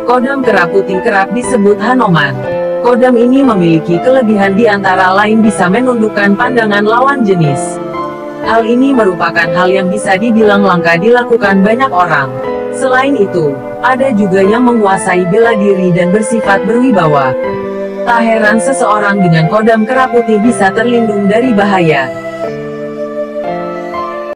Kodam kera putih kerap disebut Hanoman. Kodam ini memiliki kelebihan di antara lain bisa menundukkan pandangan lawan jenis. Hal ini merupakan hal yang bisa dibilang langka dilakukan banyak orang. Selain itu, ada juga yang menguasai bela diri dan bersifat berwibawa. Tak heran seseorang dengan kodam kera putih bisa terlindung dari bahaya.